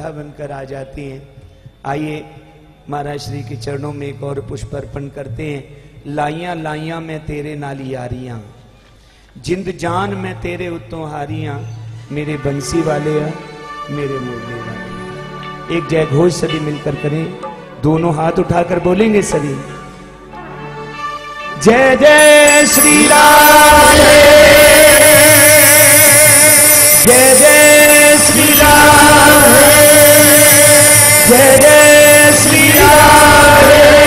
माता बनकर आ जाती हैं। आइए महाराज श्री के चरणों में एक और पुष्प अर्पण करते हैं। लाइयां लाइयां मैं तेरे नाल यारियां, जिंद जान मैं तेरे उत्तों हारियां, मेरे बंसी वाले आ मेरे मोरले वाले। एक जय घोष सभी मिलकर करें, दोनों हाथ उठाकर बोलेंगे सभी, जय जय श्री राम, जय जय श्री राम, जय जय श्री राम।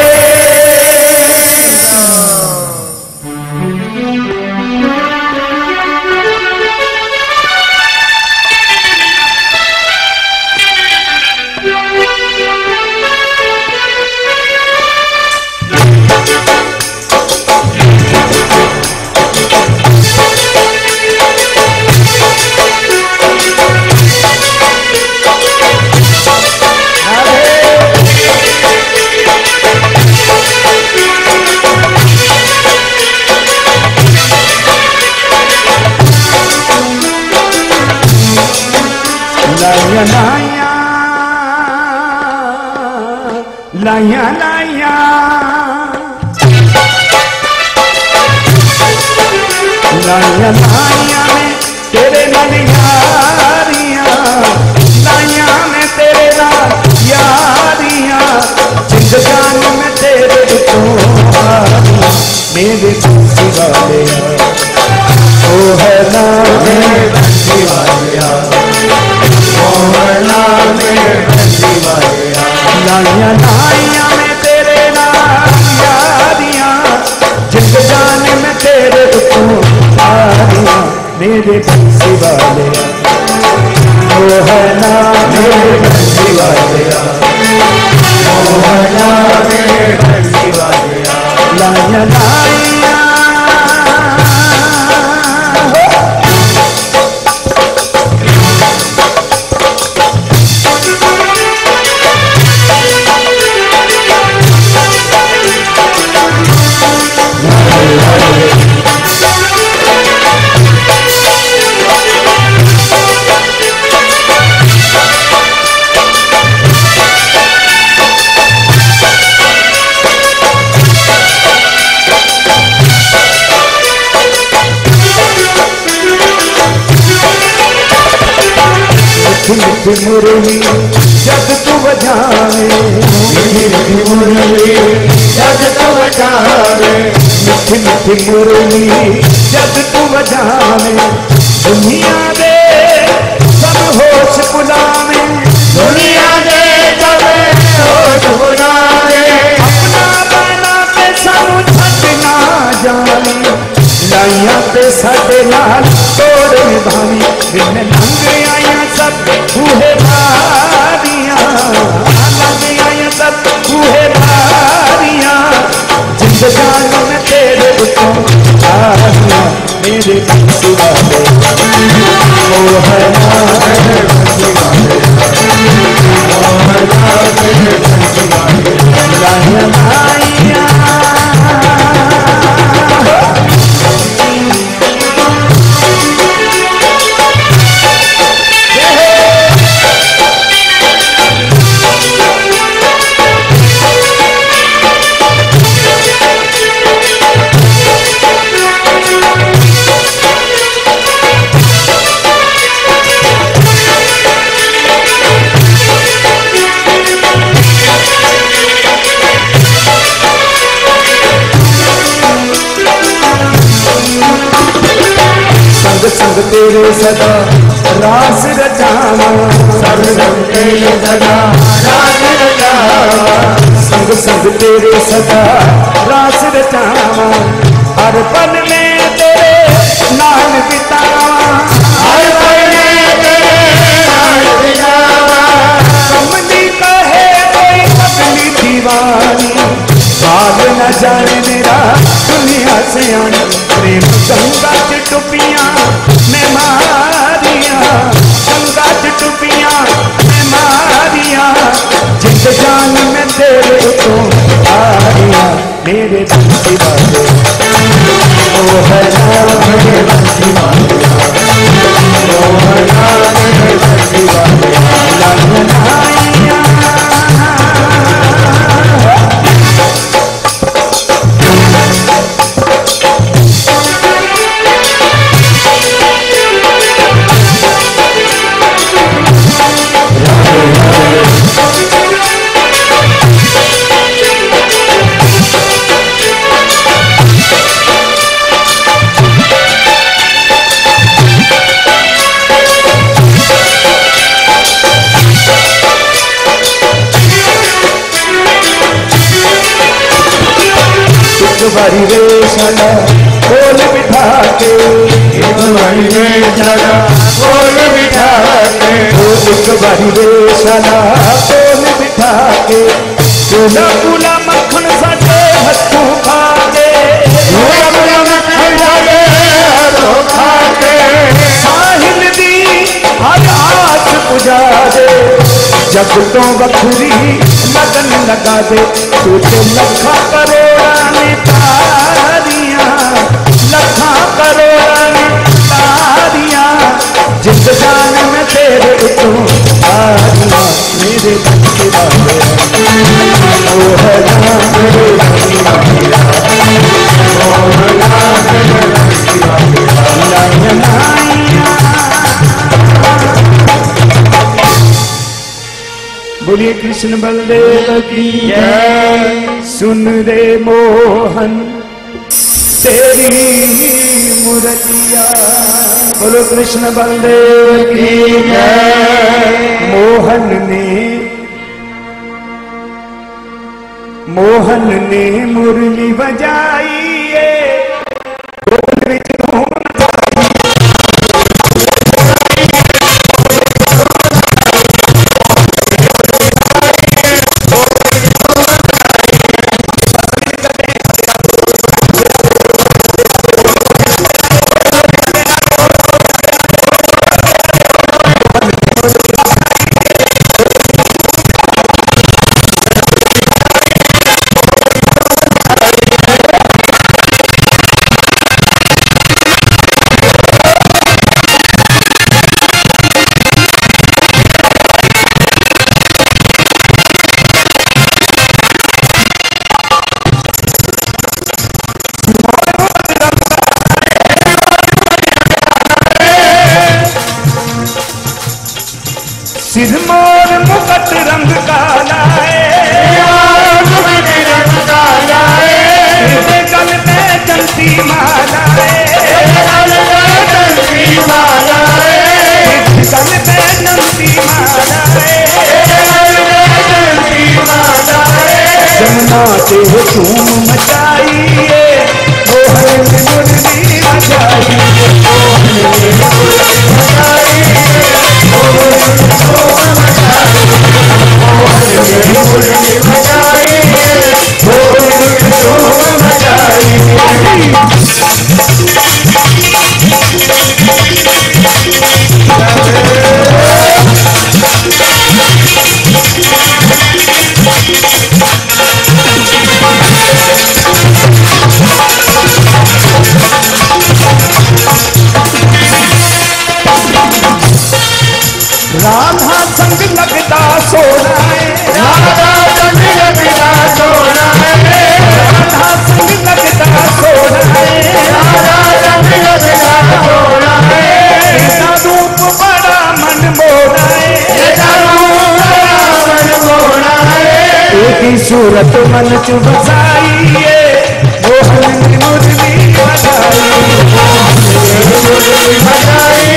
लाइया लाइया लाइया लाइया में तेरे नाल यारियां, लाइया में तेरे नाल यारियां, जिंद जान में तेरे उत्तों हारियां, मेरे बंसी वाले ओ है ना मेरे बंसी वाले, ओ है ना मेरे बंसी वाले। लाइया लाइया में तेरे नाल यारियां, जिंद जान में तेरे उत्तों हारियां, मेरे बंसी वाले ओ है ना मेरे बंसी वाले, ओ है ना मेरे बंसी वाले। लाइया लाइया मिठी मुरली जग तू बजावे, मिठी मुरली जग तू बजावे, मिठी मिठी मुरली जग तू बजावे, दुनिया दे सब होश बुलावे, दुनिया दे सब होश बुलावे, अपना बना के सानू छड्ड ना जावे, लाइया ते साडे नाल तोड़ निभावी, बिन लंघ आया सब बूहे बारियां, लंघ आया सब बूहे बारियां, जिंद जान में तेरे उत्तों हारियां, मेरे बंसी वाले ओ है ना मेरे बंसी वाले, ओ है ना मेरे बंसी वाले। लाइया लाइया संग तेरे सदा रास रचावा, संग तेरे सदा रास रचावा, संग संग तेरे सदा रास रचावा, हर पल में तेरे नाल बितावा, हर पल में तेरे नाल बितावा, कमली कहे कोई पगली दीवानी, बाल न जाने मेरा दुनिया से आनी, प्रेम गंगा च डुबियां मैं मारियां, गंगा च डुबियां मैं मारियां, जिंद जान में तेरे उत्तों हारियां, मेरे बंसी वाले ओ है ना मेरे बंसी वाले, ओ है ना मेरे बंसी वाले। बारी रेशना कोल बिठा के, एक बारी रेशना कोल बिठा के, एक बारी रेशना कोल बिठा के, पूला पूला मक्खन साडे हथों खा के, पूला पूला मक्खन साडे हथों खा के, साहिल दी हर आस बुझा दे, जग तो बखरी लगन लगा दे, तू तो लखा करोड़ा ने तारियां, लखा करोड़ा ने तारियां, जिंद जान में तेरे तू तारियां, मेरे बच्चे वाले ओ है मेरे बच्चे वाले, ओ है मेरे बच्चे वाले, बोलिए कृष्ण बलदेव की जय। सुन रे मोहन तेरी मूर्तिया, बोलो कृष्ण बलदेव की जय। मोहन ने मुरली बजाई है, सिर मोर मुकट रंग काला है, रंग काला है, गल में चलती माला है, गल में चलती माला है, गल में चलती माला है, गल में चलती माला है, जमुना से धूम मचाई है, मोहन ने मुरली बजाई, मोहन ने मुरली बजाई, राधा संग लगता सोना है, राधा संग लगता सोना है, राधा संग लगता सोना है, राधा संग लगता सोना है, तेरा रूप बड़ा मन मोहना है, तेरा रूप बड़ा मन मोहना है, एक ही सूरत मन च बसाई है, मोहन ने मुरली बजाई, मोहन ने मुरली बजाई,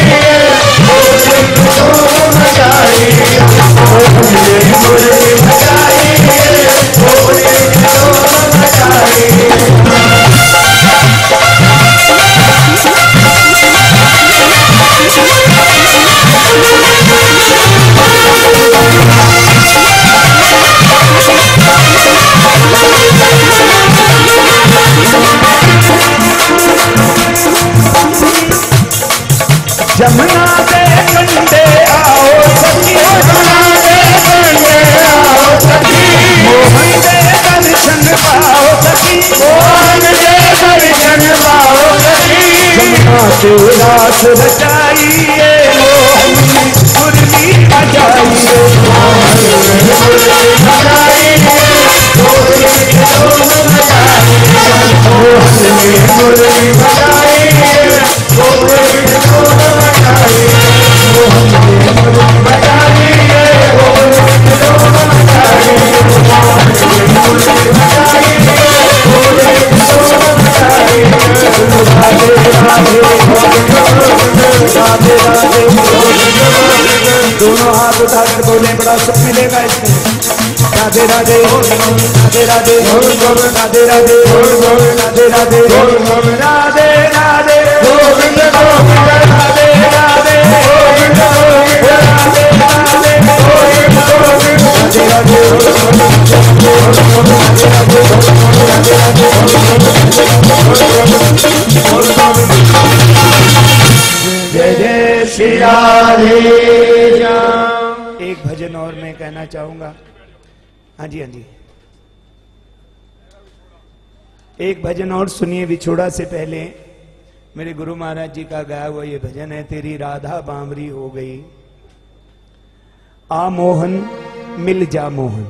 जमुना दे कंडे आओ सखी, जमुना दे कंडे आओ सखी, मोहन दे दर्शन पाओ सखी, मोहन दे दर्शन पाओ सखी, जमुना से रास रचाइए, मोहन ने मुरली बजाइए, मोहन ने मुरली बजाइए, मोहन ने मुरली बजाइए, राधे राधे हैं, बड़ा सुख मिलेगा इसमें। राधे राधे राधे राधे राधे राधे राधे राधे राधे राधे गोविंद गोविंद राधे राधे गोविंद गोविंद राधे राधे गोविंद गोविंद राधे राधे जय जय श्री राधे। एक भजन और मैं कहना चाहूंगा। हाँ जी, हाँ जी, एक भजन और सुनिए विछोड़ा से पहले। मेरे गुरु महाराज जी का गाया हुआ ये भजन है। तेरी राधा बामरी हो गई, आ मोहन मिल जा मोहन।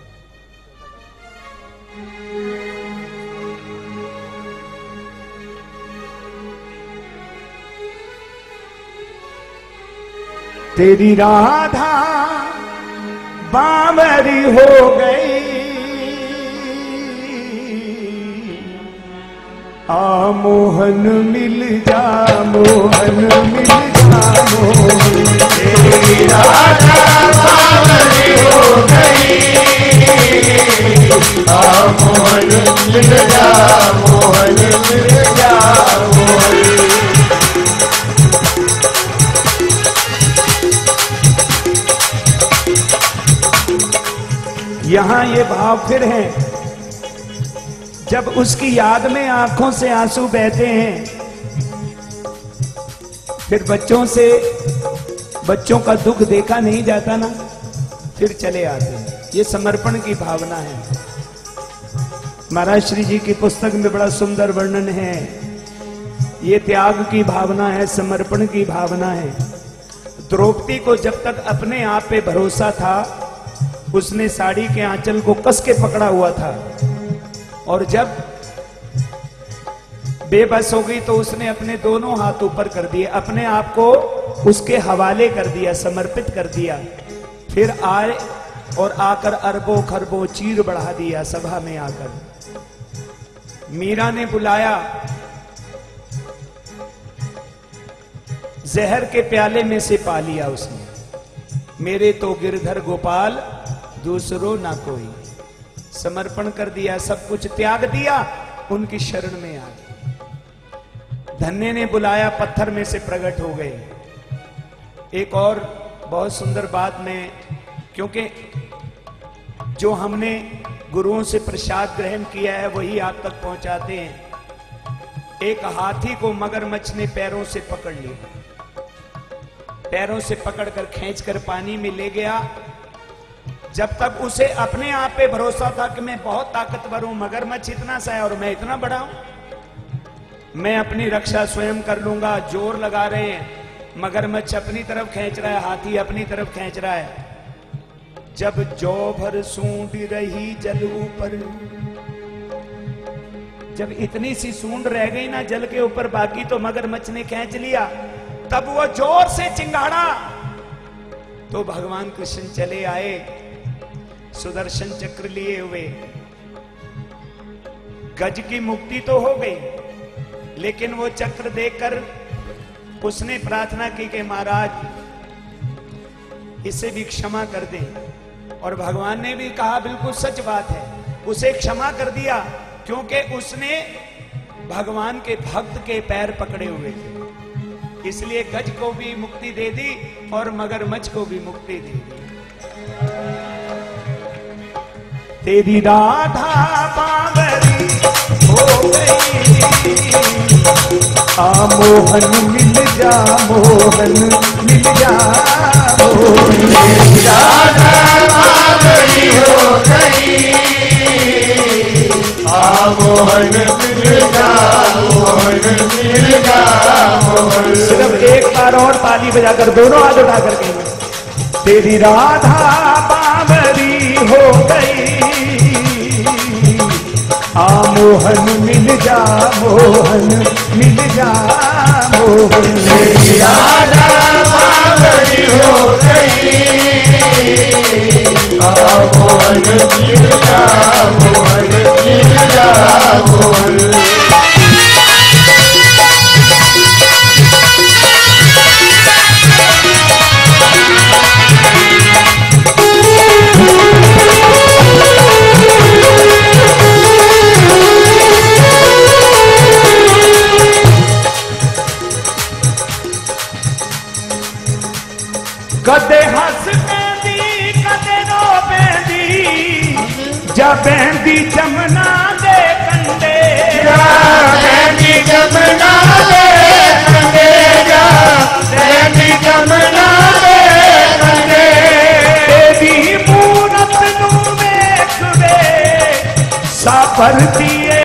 तेरी राधा बावरी हो गई, आ मोहन मिल जा मोहन मिल जा मोहन। तेरी राधा बावरी हो गई, आ मोहन मिल जा मोहन मिल जा मोहन। यहां ये भाव फिर है, जब उसकी याद में आंखों से आंसू बहते हैं, फिर बच्चों का दुख देखा नहीं जाता ना, फिर चले आते हैं। ये समर्पण की भावना है। महाराज श्री जी की पुस्तक में बड़ा सुंदर वर्णन है। ये त्याग की भावना है, समर्पण की भावना है। द्रौपदी को जब तक अपने आप पे भरोसा था, उसने साड़ी के आंचल को कस के पकड़ा हुआ था, और जब बेबस हो गई तो उसने अपने दोनों हाथ ऊपर कर दिए, अपने आप को उसके हवाले कर दिया, समर्पित कर दिया। फिर आए और आकर अरबों खरबों चीर बढ़ा दिया सभा में आकर। मीरा ने बुलाया, जहर के प्याले में से पा लिया उसने। मेरे तो गिरधर गोपाल दूसरो ना कोई। समर्पण कर दिया, सब कुछ त्याग दिया, उनकी शरण में आ गए। धन्य ने बुलाया, पत्थर में से प्रकट हो गए। एक और बहुत सुंदर बात में, क्योंकि जो हमने गुरुओं से प्रसाद ग्रहण किया है वही आप तक पहुंचाते हैं। एक हाथी को मगरमच्छ ने पैरों से पकड़ लिया, पैरों से पकड़कर खींचकर पानी में ले गया। जब तक उसे अपने आप पे भरोसा था कि मैं बहुत ताकतवर हूं, मगरमच्छ इतना सा है और मैं इतना बड़ा हूं, मैं अपनी रक्षा स्वयं कर लूंगा। जोर लगा रहे हैं, मगरमच्छ अपनी तरफ खींच रहा है, हाथी अपनी तरफ खींच रहा है। जब जौ भर सूंड रही जल ऊपर, जब इतनी सी सूंड रह गई ना जल के ऊपर, बाकी तो मगरमच्छ ने खींच लिया। तब वो जोर से चिंगाड़ा तो भगवान कृष्ण चले आए, सुदर्शन चक्र लिए हुए। गज की मुक्ति तो हो गई, लेकिन वो चक्र देखकर उसने प्रार्थना की कि महाराज इसे भी क्षमा कर दें। और भगवान ने भी कहा, बिल्कुल सच बात है, उसे क्षमा कर दिया, क्योंकि उसने भगवान के भक्त के पैर पकड़े हुए थे। इसलिए गज को भी मुक्ति दे दी और मगरमच्छ को भी मुक्ति दे दी। तेरी राधा बावरी हो गई, आ मोहन मिल जा मोहन मिल जा मोहन। तेरी राधा बावरी हो गई, आ मोहन मिल जा मोहन मिल जा मोहन। सिर्फ एक बार और ताली बजाकर दोनों हाथ उठाकर कहेंगे, तेरी राधा बावरी हो गई, आ मोहन मिल जा मोहन मिल जा मोहन। तेरी राधा बावरी हो गई, आ मोहन मिल जा मोहन मिल जा मोहन। जा बहंदी जमुना दे कंडे, जा बहंदी जमुना दे कंडे, जा बहंदी जमुना दे कंडे। तेरी मूरत नू वेख वे साबर दी